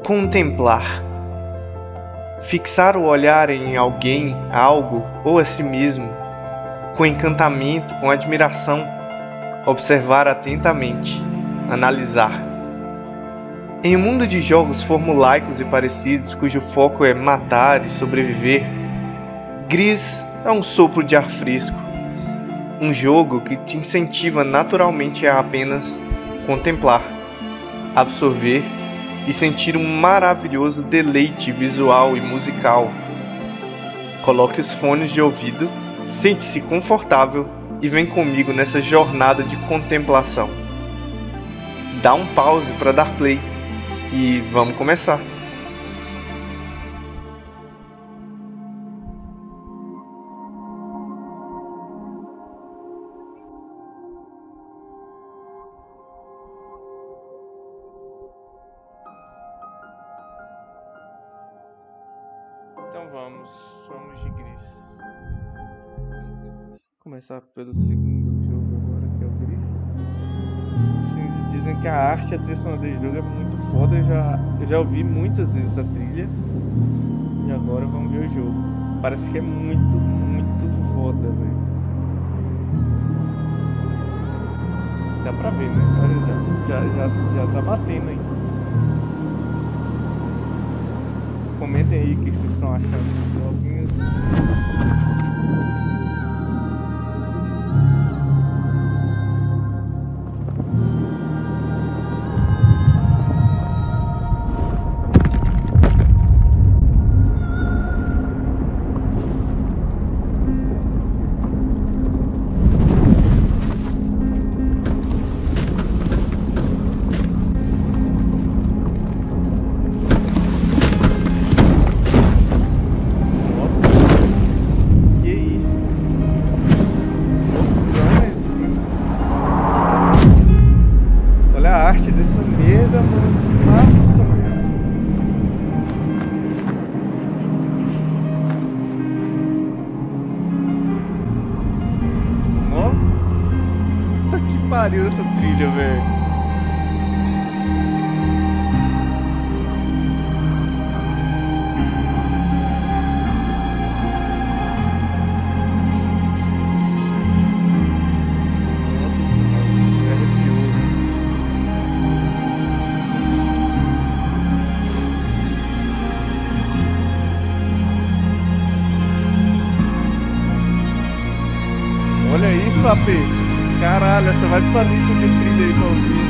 Contemplar. Fixar o olhar em alguém, algo ou a si mesmo, com encantamento, com admiração, observar atentamente, analisar. Em um mundo de jogos formulaicos e parecidos, cujo foco é matar e sobreviver, Gris é um sopro de ar fresco, um jogo que te incentiva naturalmente a apenas contemplar, absorver e sentir um maravilhoso deleite visual e musical. Coloque os fones de ouvido, sente-se confortável e vem comigo nessa jornada de contemplação. Dá um pause para dar play e vamos começar. Então vamos de Gris. Começar pelo segundo jogo agora, que é o Gris. Assim, dizem que a arte e a trilha sonora do jogo é muito foda. Eu já ouvi muitas vezes a trilha. E agora vamos ver o jogo. Parece que é muito foda, velho. Dá pra ver, né? Olha, já tá batendo aí. Comentem aí o que vocês estão achando dos joguinhos. Pariu essa trilha, velho. Olha isso, AP. Caralho, essa vai pra sua lista de trilha aí pra ouvir.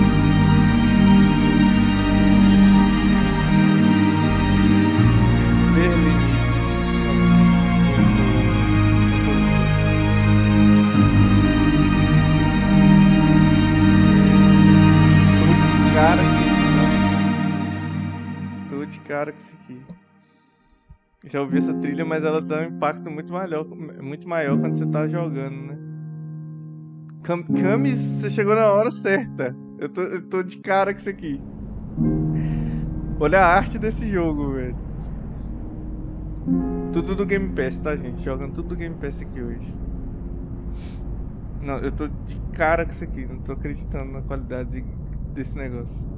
Berlim. Tô de cara com isso aqui. Já ouvi essa trilha, mas ela dá um impacto muito maior quando você tá jogando, né? Camis, você chegou na hora certa. Eu tô de cara com isso aqui. Olha a arte desse jogo, velho. Tudo do Game Pass, tá, gente? Jogando tudo do Game Pass aqui hoje. Não, eu tô de cara com isso aqui. Não tô acreditando na qualidade desse negócio.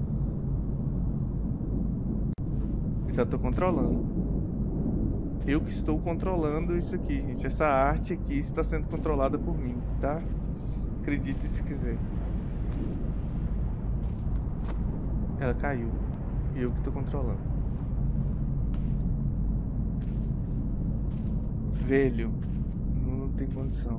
Já tô controlando. Eu que estou controlando isso aqui, gente. Essa arte aqui está sendo controlada por mim, tá? Acredite se quiser. Ela caiu. E eu que tô controlando. Velho. Não tem condição.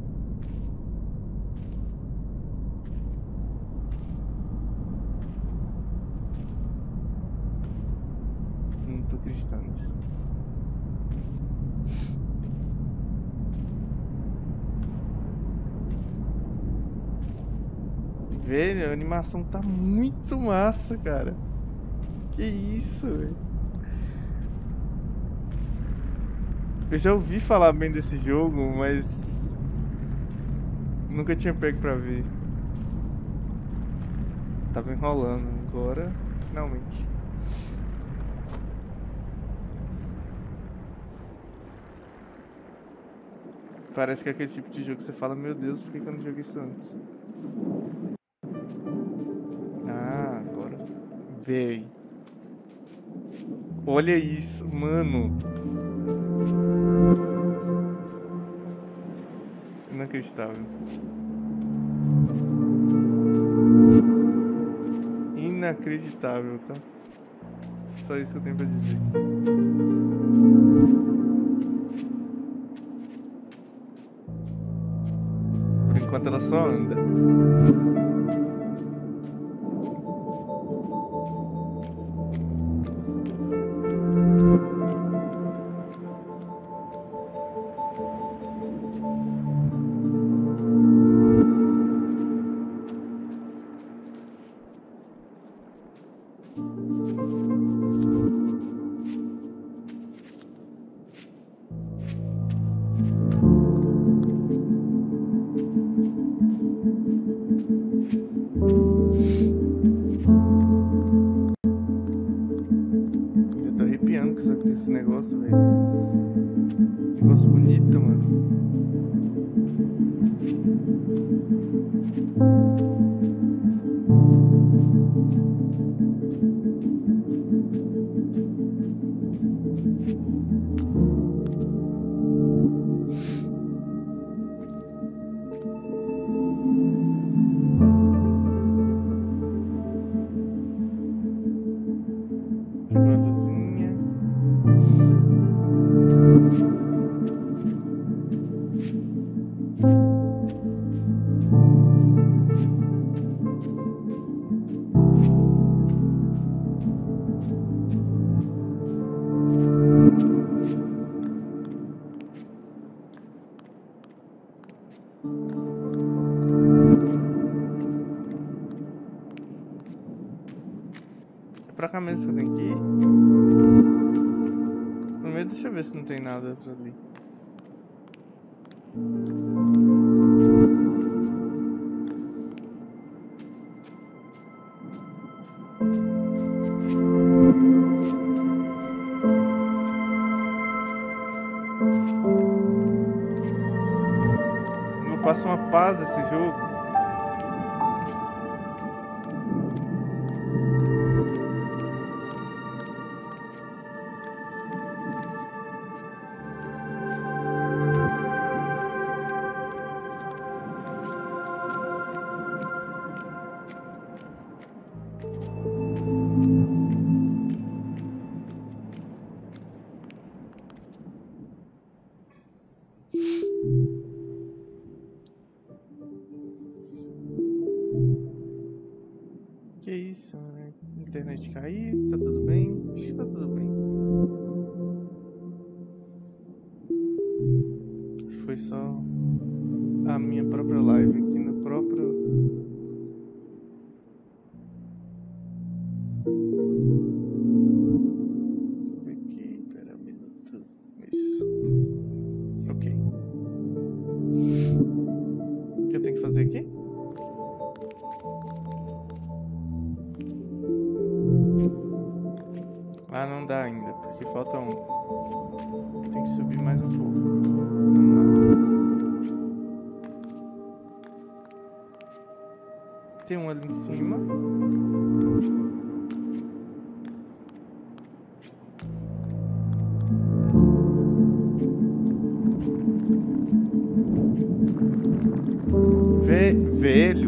Não tô acreditando nisso. Velho, a animação tá muito massa, cara. Que isso, velho. Eu já ouvi falar bem desse jogo, mas nunca tinha pego pra ver. Tava enrolando, agora finalmente. Parece que é aquele tipo de jogo que você fala, meu Deus, por que eu não joguei isso antes? Ah, agora veio. Olha isso, mano. Inacreditável. Inacreditável, tá? Só isso que eu tenho pra dizer. Por enquanto ela só anda. Eu tô arrepiando com esse negócio, velho. Negócio bonito, mano. Pegou a luzinha. É pra cá mesmo que eu tenho que ir? Primeiro deixa eu ver se não tem nada por ali. Não passa uma paz esse jogo. Que isso, né? Internet caiu, tá tudo bem? Acho que tá tudo bem. Foi só a minha própria live aqui no próprio. Deixa eu ver aqui, pera um minuto. Isso. Ok. O que eu tenho que fazer aqui? Ah, não dá ainda, porque falta um. Tem que subir mais um pouco. Vamos lá. Tem um ali em cima. Velho.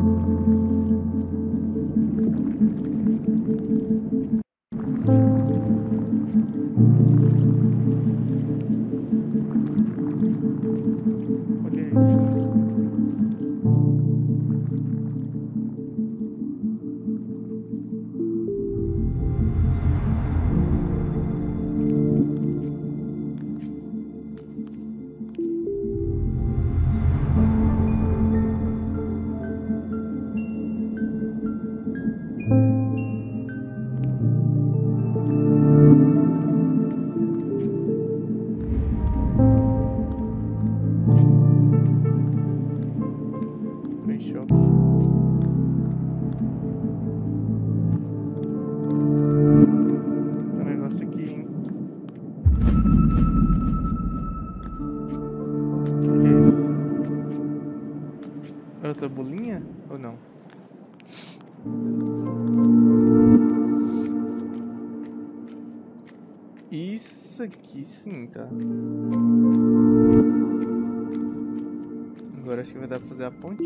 Olha isso. Tô em choque. Tem um negócio aqui, hein? O que é isso? É outra bolinha? Ou não? aqui sim, tá? Agora acho que vai dar pra fazer a ponte.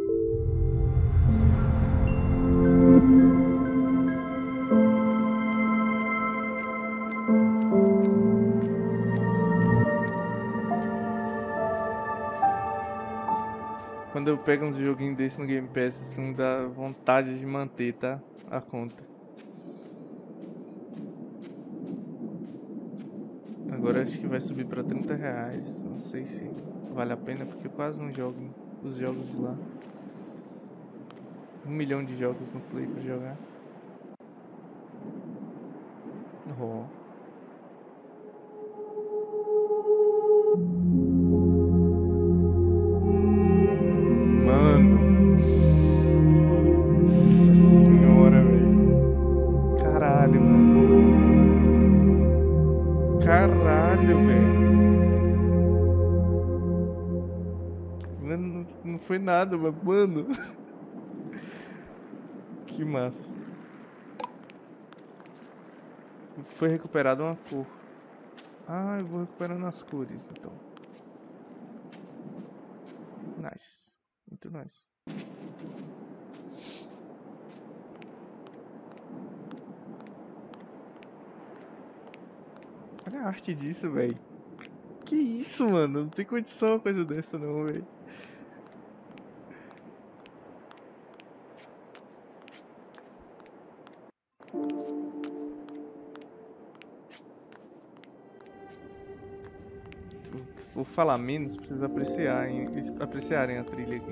Quando eu pego uns joguinhos desse no Game Pass, assim, dá vontade de manter, tá? A conta. Agora acho que vai subir pra R$30. Não sei se vale a pena, porque eu quase não jogo os jogos de lá. 1 milhão de jogos no Play pra jogar. Oh. Mano. Nossa senhora, velho. Caralho, mano. Caralho, velho. Mano, não foi nada, mano. Que massa. Foi recuperada uma cor. Ah, eu vou recuperando as cores, então. Nice. Muito nice. Olha a arte disso, velho. Que isso, mano? Não tem condição uma coisa dessa não, velho. Vou falar menos pra vocês apreciarem a trilha aqui.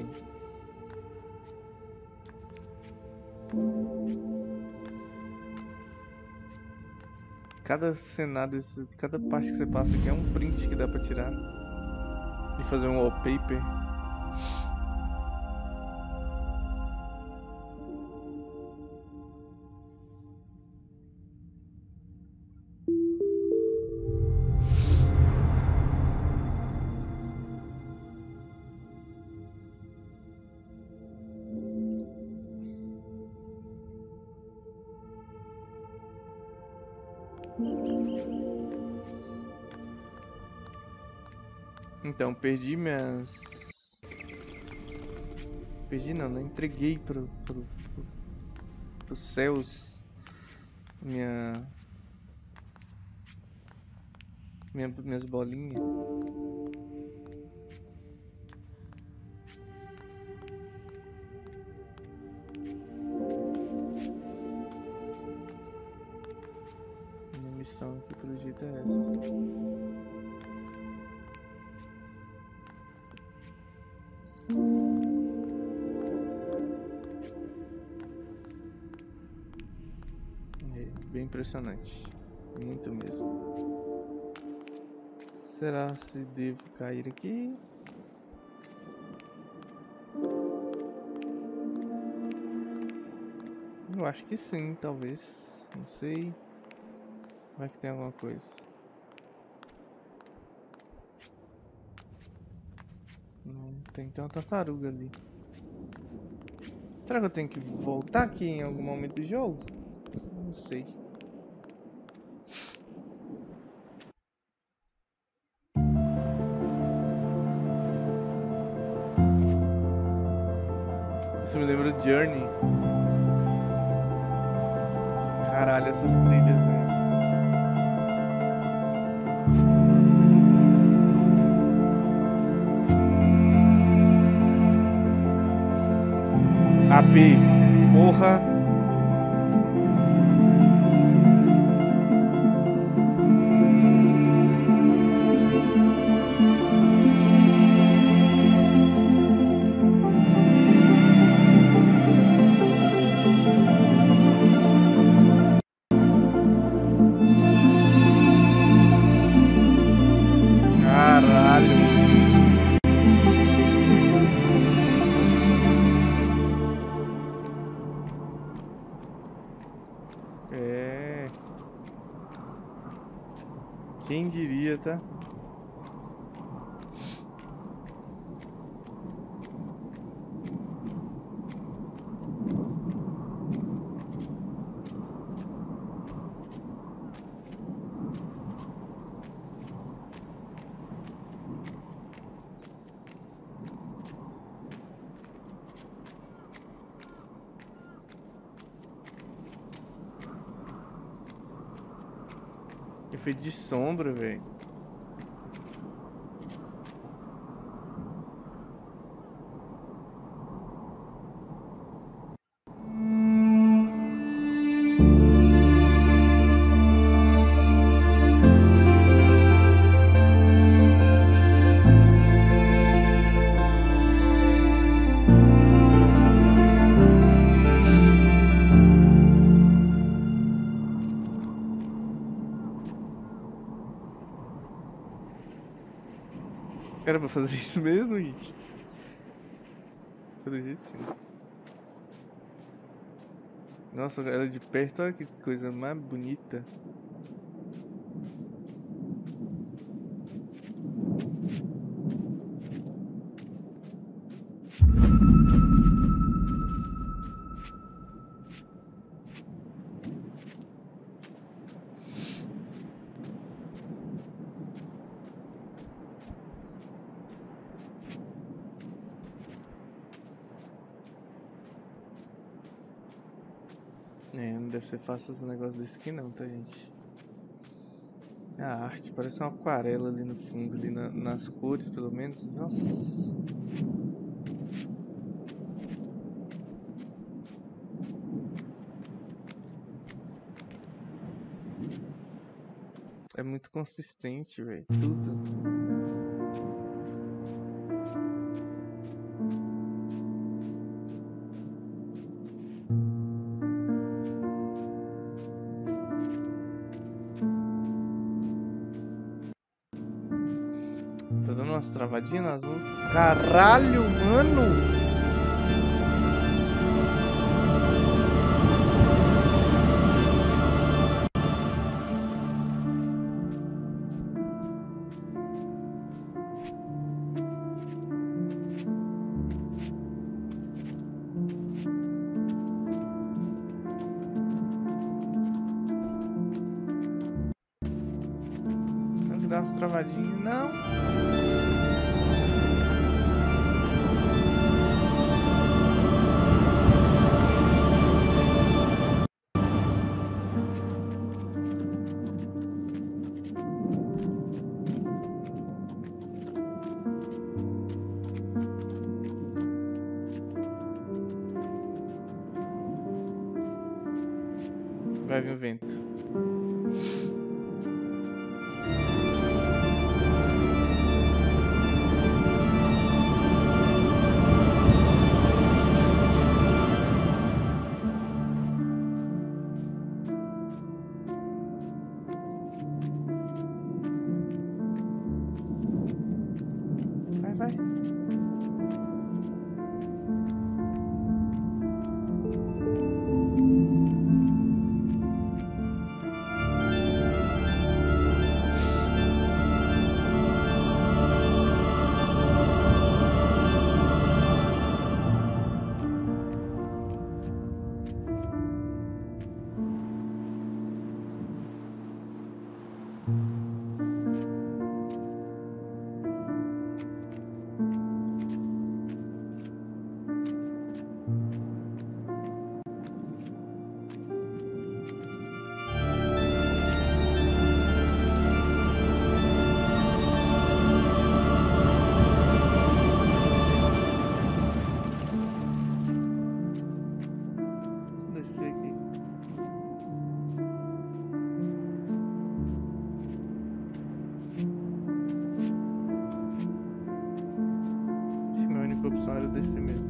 Cada cenário, cada parte que você passa aqui é um print que dá pra tirar e fazer um wallpaper. Então, perdi minhas... Perdi não, né? Entreguei pros céus minhas bolinhas. Minha missão aqui pelo jeito é essa. Bem impressionante, muito mesmo. Será se devo cair aqui? Eu acho que sim, talvez, não sei. Vai que tem alguma coisa. Não tem, uma tartaruga ali. Será que eu tenho que voltar aqui em algum momento do jogo? Não sei. Isso me lembra de Journey. Caralho, essas trilhas, velho. AP, porra. Quem diria, tá? efeito de sombra, velho. Era pra fazer isso mesmo, gente? Pelo jeito sim. Nossa, ela de perto, olha que coisa mais bonita. Não deve ser fácil esse negócio desse aqui não, tá, gente? A arte parece uma aquarela ali no fundo, ali nas cores, pelo menos. Nossa. É muito consistente, velho. Tudo. Tá dando umas travadinhas nas músicas. Caralho, mano! Tem que dar umas travadinhas. Não! Vai vir o vento. Vai. Descer aqui. Acho que minha única opção era descer mesmo.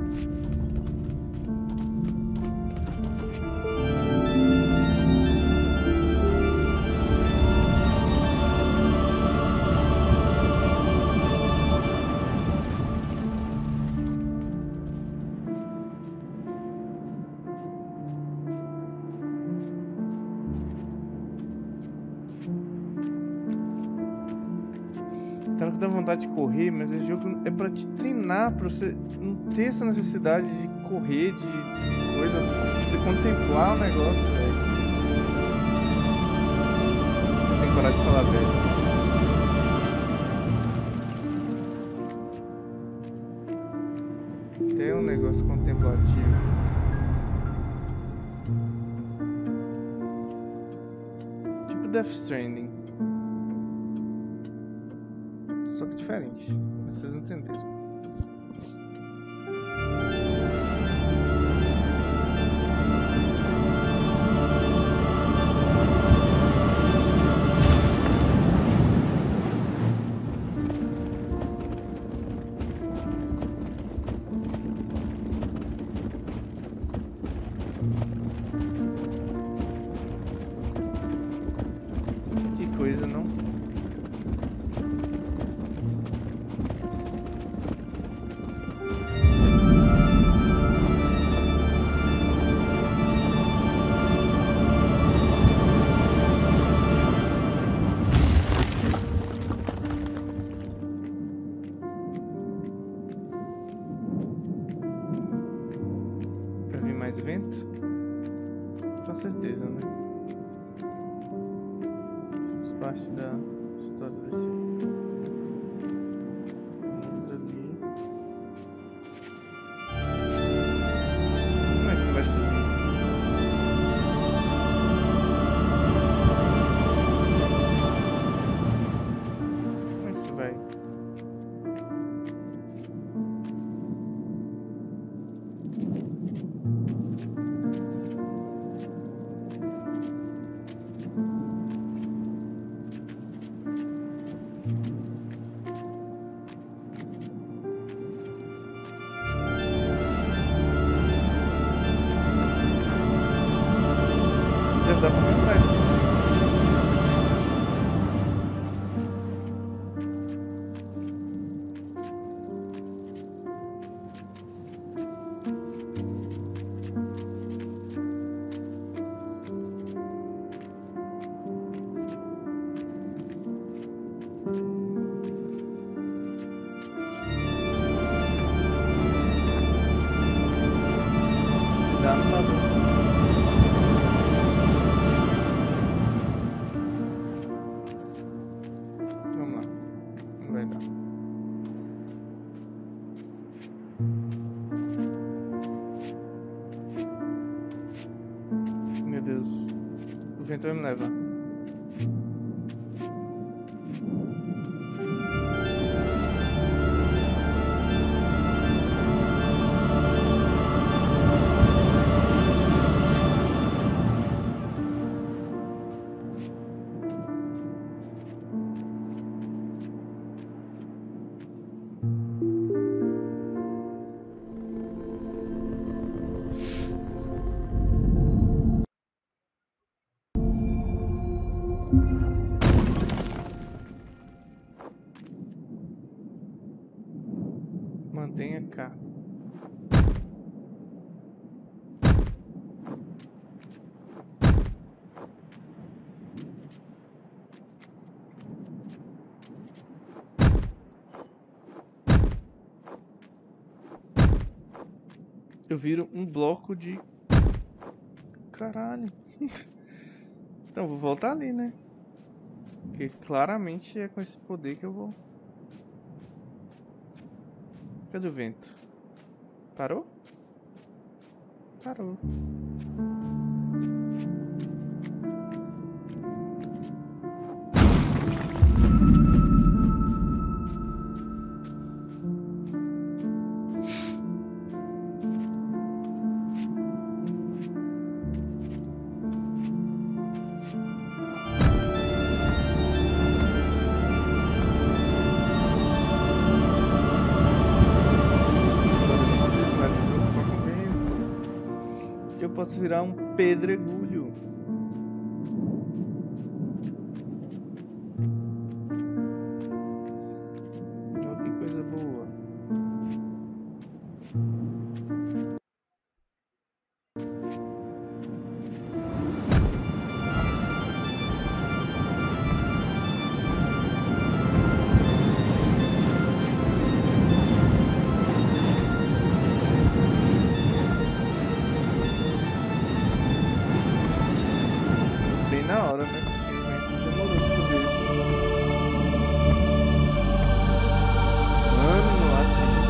Tá dá vontade de correr, mas esse jogo é pra te treinar, pra você não ter essa necessidade de correr, de coisa, pra você contemplar o negócio, velho. Tem que parar de falar, velho. É um negócio contemplativo. Tipo Death Stranding. diferente. Vocês entenderam. Vento? Com certeza, né? Faz parte da história desse mundo ali. Como é que você vai subir? Como é que você vai? Dá pra comprar isso. Se dá, não tá bom. Meu Deus, o vento vai me levar. Mantenha cá. Eu viro um bloco de... Caralho. Então vou voltar ali, né? Porque claramente é com esse poder que eu vou... Cadê o vento? Parou? Parou. Eu posso virar um pedregulho. Oh, que coisa boa. Na hora, né? Porque o vento demorou pra fazer isso. Mano, não acredito.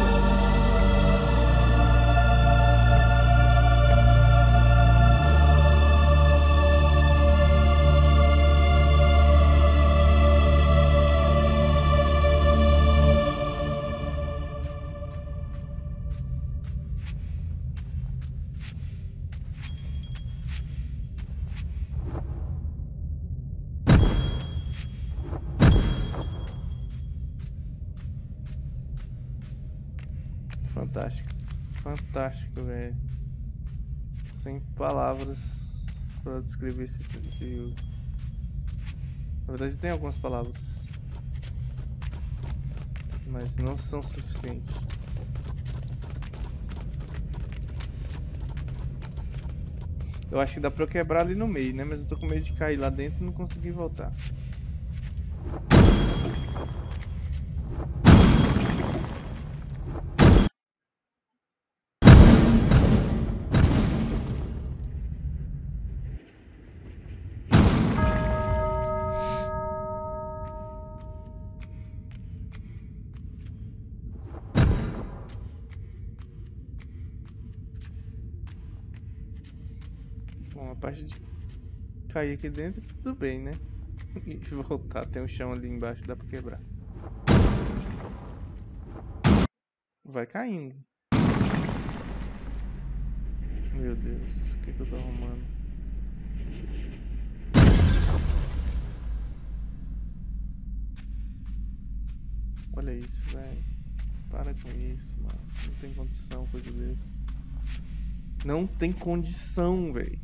fantástico. Fantástico, velho. Sem palavras para descrever esse jogo. Na verdade tem algumas palavras, mas não são suficientes. Eu acho que dá pra eu quebrar ali no meio, né? Mas eu tô com medo de cair lá dentro e não conseguir voltar. Bom, a parte de cair aqui dentro, tudo bem, né? E voltar, tem um chão ali embaixo, dá pra quebrar. Vai caindo. Meu Deus, o que eu tô arrumando? Olha isso, velho. Para com isso, mano. Não tem condição coisa desse. Não tem condição, velho.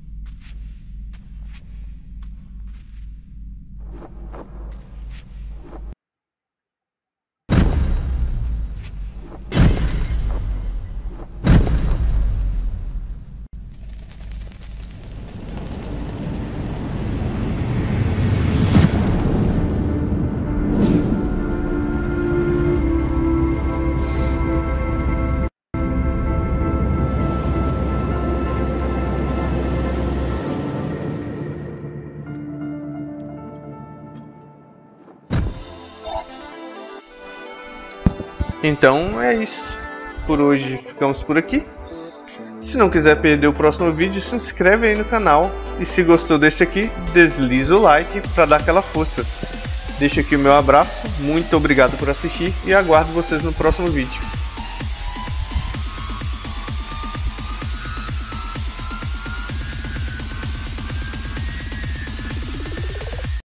Então é isso. Por hoje ficamos por aqui. Se não quiser perder o próximo vídeo, se inscreve aí no canal. E se gostou desse aqui, desliza o like para dar aquela força. Deixo aqui o meu abraço. Muito obrigado por assistir e aguardo vocês no próximo vídeo.